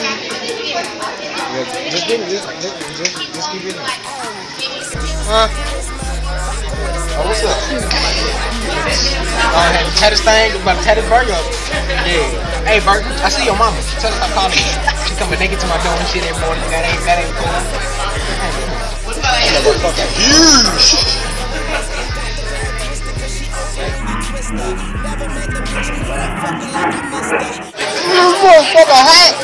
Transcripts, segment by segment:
Just keep it. Huh? Oh, what's up? Had the tattoo thing about the tattoo burger. Yeah. Hey, Burger, I see your mama. Tell her stop calling me. She coming naked to my door and shit every morning. That ain't cool. That motherfucker huge. Motherfucker hot.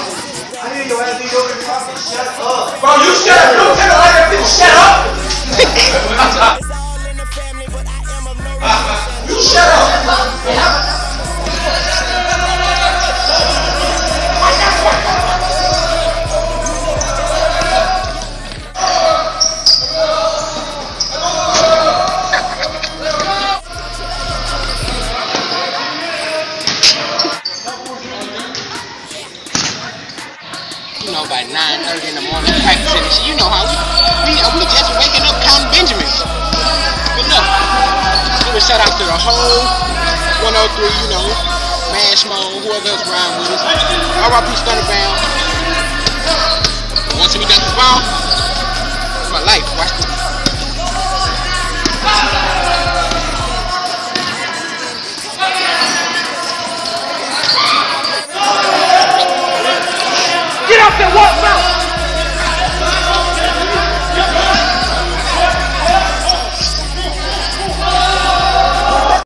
Bro, you shut up. Don't tell her like that bitch. Shut up. You shut up. You know, by 9:30 in the morning practicing and shit. You know how we just waking up counting Benjamins. But no, we would shout out to the whole 103, you know, Mash Mode, whoever else riding with us. R.I.P. Thunderbound. Once we got this ball, it's my life. Watch this. Get up and walk!